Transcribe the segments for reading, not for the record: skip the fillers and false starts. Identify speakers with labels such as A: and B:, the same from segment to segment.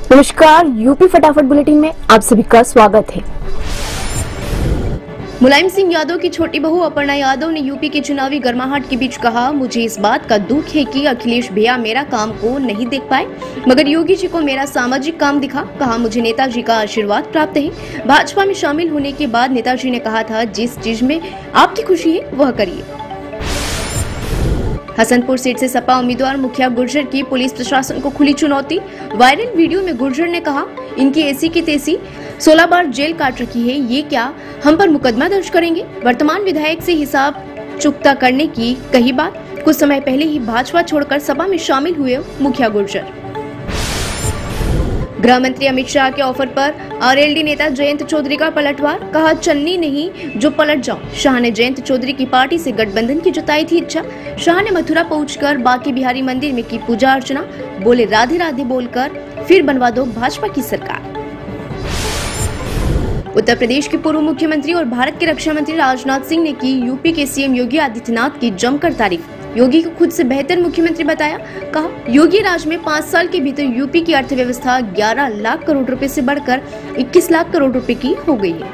A: नमस्कार, यूपी फटाफट बुलेटिन में आप सभी का स्वागत है।
B: मुलायम सिंह यादव की छोटी बहू अपर्णा यादव ने यूपी के चुनावी गर्माहट के बीच कहा, मुझे इस बात का दुख है कि अखिलेश भैया मेरा काम को नहीं देख पाए, मगर योगी जी को मेरा सामाजिक काम दिखा। कहा, मुझे नेताजी का आशीर्वाद प्राप्त है। भाजपा में शामिल होने के बाद नेताजी ने कहा था, जिस चीज में आपकी खुशी है वह करिए। हसनपुर सीट से सपा उम्मीदवार मुखिया गुर्जर की पुलिस प्रशासन को खुली चुनौती। वायरल वीडियो में गुर्जर ने कहा, इनकी ऐसी की तैसी 16 बार जेल काट रखी है, ये क्या हम पर मुकदमा दर्ज करेंगे? वर्तमान विधायक से हिसाब चुकता करने की कही बात। कुछ समय पहले ही भाजपा छोड़कर सपा में शामिल हुए मुखिया गुर्जर। गृह मंत्री अमित शाह के ऑफर पर आरएलडी नेता जयंत चौधरी का पलटवार। कहा, चन्नी नहीं जो पलट जाओ। शाह ने जयंत चौधरी की पार्टी से गठबंधन की जताई थी इच्छा। शाह ने मथुरा पहुंचकर बांके बिहारी मंदिर में की पूजा अर्चना। बोले, राधे राधे बोलकर फिर बनवा दो भाजपा की सरकार। उत्तर प्रदेश के पूर्व मुख्यमंत्री और भारत के रक्षा मंत्री राजनाथ सिंह ने की यूपी के सीएम योगी आदित्यनाथ की जमकर तारीफ। योगी को खुद से बेहतर मुख्यमंत्री बताया। कहा, योगी राज में 5 साल के भीतर यूपी की अर्थव्यवस्था 11 लाख करोड़ रुपए से बढ़कर 21 लाख करोड़ रुपए की हो गई है।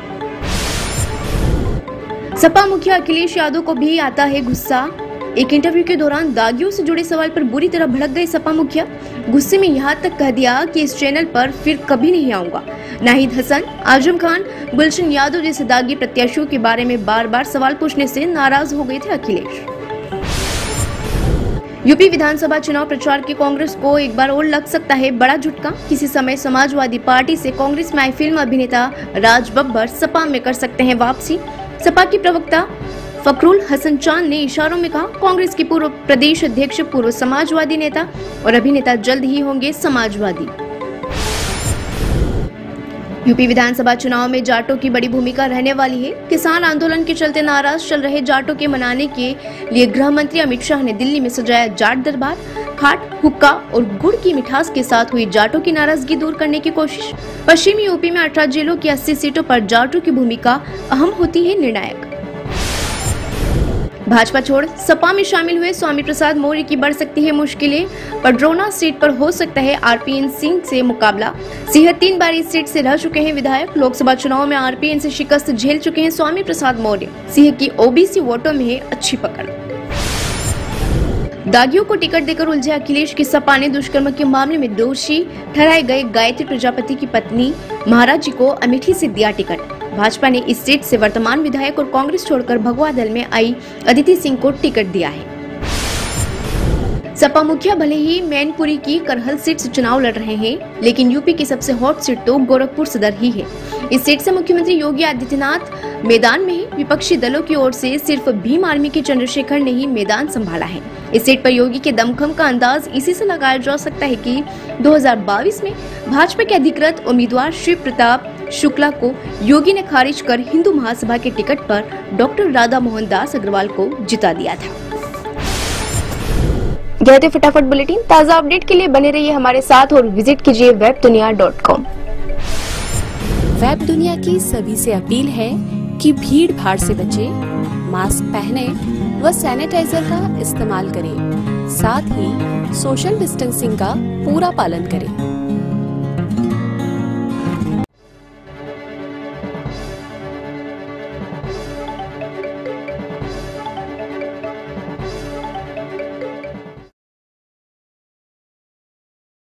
B: सपा मुखिया अखिलेश यादव को भी आता है गुस्सा। एक इंटरव्यू के दौरान दागियों से जुड़े सवाल पर बुरी तरह भड़क गए सपा मुखिया। गुस्से में यहाँ तक कह दिया कि इस चैनल पर फिर कभी नहीं आऊंगा। नाहिद हसन, आजम खान, गुलशन यादव जैसे दागी प्रत्याशियों के बारे में बार बार सवाल पूछने से नाराज हो गए थे अखिलेश। यूपी विधानसभा चुनाव प्रचार के कांग्रेस को एक बार और लग सकता है बड़ा झटका। किसी समय समाजवादी पार्टी से कांग्रेस में आए फिल्म अभिनेता राज बब्बर सपा में कर सकते हैं वापसी। सपा की प्रवक्ता फखरुल हसन चांद ने इशारों में कहा, कांग्रेस के पूर्व प्रदेश अध्यक्ष, पूर्व समाजवादी नेता और अभिनेता जल्द ही होंगे समाजवादी। यूपी विधानसभा चुनाव में जाटों की बड़ी भूमिका रहने वाली है। किसान आंदोलन के चलते नाराज चल रहे जाटों के मनाने के लिए गृह मंत्री अमित शाह ने दिल्ली में सजाया जाट दरबार। खाट, हुक्का और गुड़ की मिठास के साथ हुई जाटों की नाराजगी दूर करने की कोशिश। पश्चिमी यूपी में 18 जिलों की 80 सीटों पर जाटों की भूमिका अहम होती है निर्णायक। भाजपा छोड़ सपा में शामिल हुए स्वामी प्रसाद मौर्य की बढ़ सकती है मुश्किलें। पडरौना सीट पर हो सकता है आरपीएन सिंह से मुकाबला। सिंह 3 बार इस सीट से रह चुके हैं विधायक। लोकसभा चुनाव में आरपीएन से शिकस्त झेल चुके हैं स्वामी प्रसाद मौर्य। सिंह की ओबीसी वोटों में है अच्छी पकड़। दागियों को टिकट देकर उलझे अखिलेश की सपा ने दुष्कर्म के मामले में दोषी ठहराए गए गायत्री प्रजापति की पत्नी महाराज जी को अमेठी से दिया टिकट। भाजपा ने इस सीट से वर्तमान विधायक और कांग्रेस छोड़कर भगवा दल में आई अदिति सिंह को टिकट दिया है। सपा मुखिया भले ही मैनपुरी की करहल सीट से चुनाव लड़ रहे हैं, लेकिन यूपी की सबसे हॉट सीट तो गोरखपुर सदर ही है। इस सीट से मुख्यमंत्री योगी आदित्यनाथ मैदान में है। विपक्षी दलों की ओर से सिर्फ भीम आर्मी के चंद्रशेखर ने ही मैदान संभाला है। इस सीट पर योगी के दमखम का अंदाज इसी से लगाया जा सकता है कि 2022 में भाजपा के अधिकृत उम्मीदवार शिव प्रताप शुक्ला को योगी ने खारिज कर हिंदू महासभा के टिकट पर डॉक्टर राधा मोहन दास अग्रवाल को जिता दिया था।
A: यह थे फटाफट बुलेटिन। ताज़ा अपडेट के लिए बने रहिए हमारे साथ और विजिट कीजिए webdunia.com।
C: वेब दुनिया की सभी से अपील है कि भीड़ भाड़ से बचे, मास्क पहने व सैनिटाइजर का इस्तेमाल करें, साथ ही सोशल डिस्टेंसिंग का पूरा पालन करें।